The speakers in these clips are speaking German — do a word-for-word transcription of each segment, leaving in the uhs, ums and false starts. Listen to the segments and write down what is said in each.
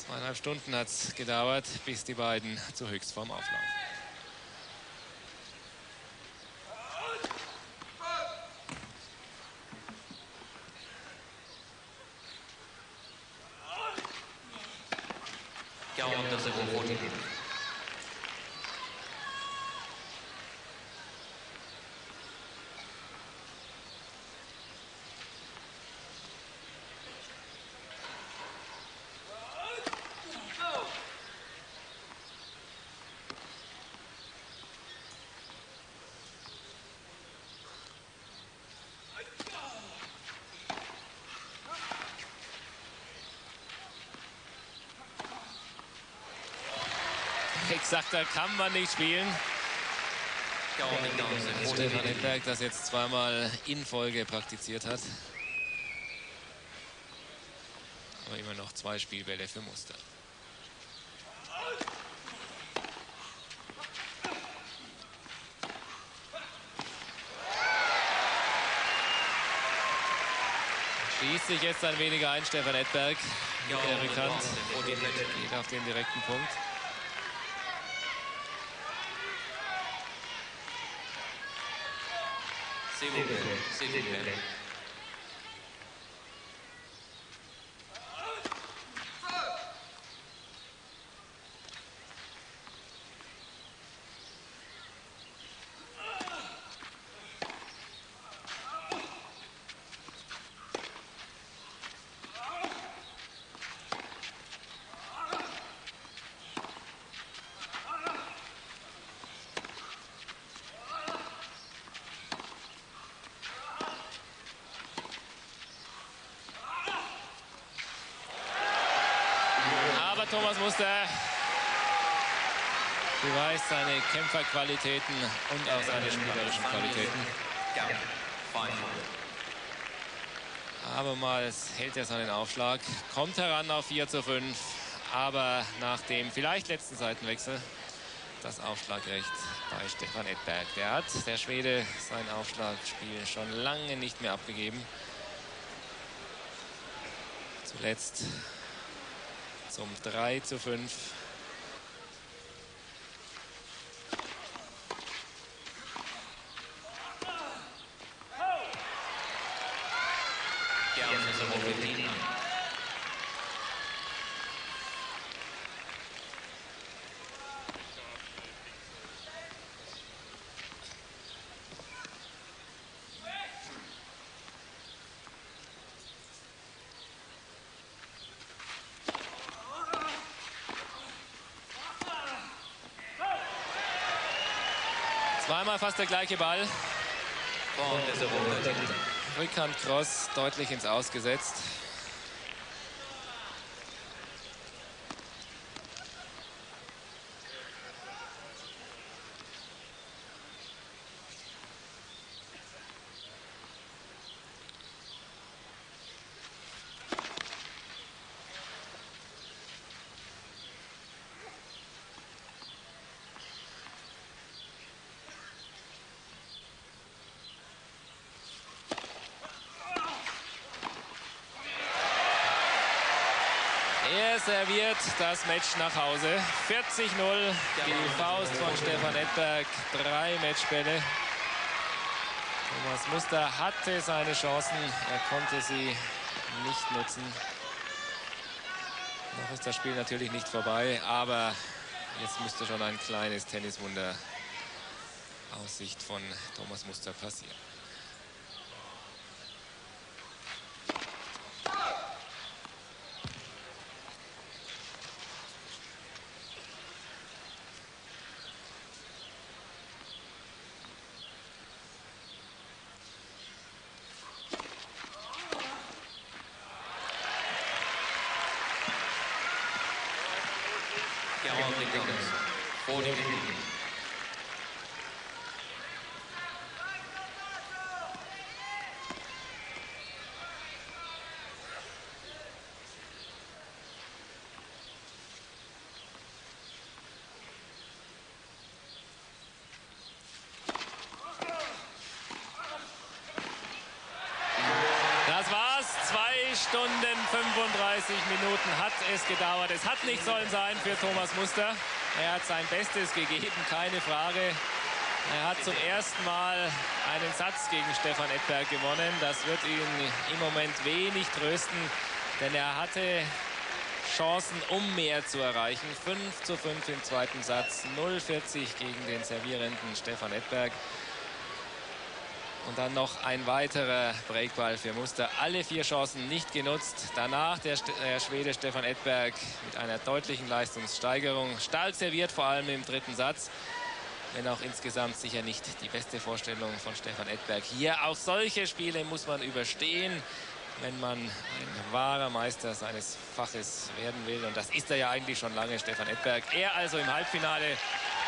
Zweieinhalb Stunden hat es gedauert, bis die beiden zur Höchstform auflaufen. Exakter kann man nicht spielen. Stefan Edberg das jetzt zweimal in Folge praktiziert hat. Aber immer noch zwei Spielbälle für Muster. Schließt sich jetzt ein wenig ein, Stefan Edberg. Der bekannt geht auf den direkten Punkt. S'il vous plaît, s'il vous plaît. Thomas Muster beweist seine Kämpferqualitäten und auch seine spielerischen Qualitäten. Abermals hält er seinen Aufschlag, kommt heran auf vier zu fünf, aber nach dem vielleicht letzten Seitenwechsel das Aufschlagrecht bei Stefan Edberg. Der hat, der Schwede, sein Aufschlagspiel schon lange nicht mehr abgegeben. Zuletzt zum drei zu fünf. Zweimal fast der gleiche Ball. Rückhand-Cross deutlich ins Aus gesetzt. Er serviert das Match nach Hause. vierzig null, die Faust von Stefan Edberg, drei Matchbälle. Thomas Muster hatte seine Chancen, er konnte sie nicht nutzen. Noch ist das Spiel natürlich nicht vorbei, aber jetzt müsste schon ein kleines Tenniswunder aus Sicht von Thomas Muster passieren. Stunden fünfunddreißig Minuten hat es gedauert. Es hat nicht sollen sein für Thomas Muster. Er hat sein Bestes gegeben, keine Frage. Er hat zum ersten Mal einen Satz gegen Stefan Edberg gewonnen. Das wird ihn im Moment wenig trösten, denn er hatte Chancen, um mehr zu erreichen. fünf zu fünf im zweiten Satz, null vierzig gegen den servierenden Stefan Edberg. Und dann noch ein weiterer Breakball für Muster. Alle vier Chancen nicht genutzt. Danach der, der Schwede Stefan Edberg mit einer deutlichen Leistungssteigerung. Stark serviert, vor allem im dritten Satz. Wenn auch insgesamt sicher nicht die beste Vorstellung von Stefan Edberg hier. Auch solche Spiele muss man überstehen, wenn man ein wahrer Meister seines Faches werden will. Und das ist er ja eigentlich schon lange, Stefan Edberg. Er also im Halbfinale.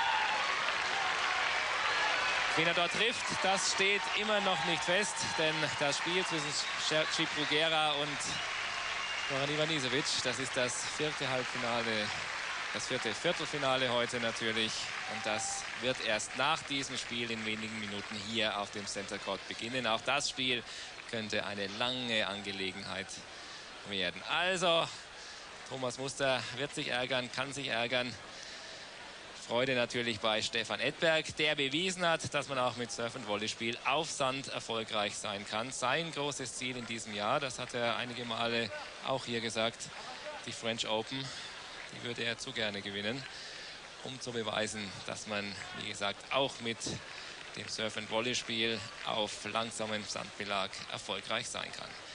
Wen er dort trifft, das steht immer noch nicht fest, denn das Spiel zwischen Sergiy Bruguera und Goran Ivanisevic, das ist das vierte Halbfinale, das vierte Viertelfinale heute natürlich. Und das wird erst nach diesem Spiel in wenigen Minuten hier auf dem Center Court beginnen. Auch das Spiel könnte eine lange Angelegenheit werden. Also, Thomas Muster wird sich ärgern, kann sich ärgern. Freude natürlich bei Stefan Edberg, der bewiesen hat, dass man auch mit Surf- und Volleyspiel auf Sand erfolgreich sein kann. Sein großes Ziel in diesem Jahr, das hat er einige Male auch hier gesagt, die French Open, die würde er zu gerne gewinnen, um zu beweisen, dass man, wie gesagt, auch mit dem Surf- und Volleyspiel auf langsamem Sandbelag erfolgreich sein kann.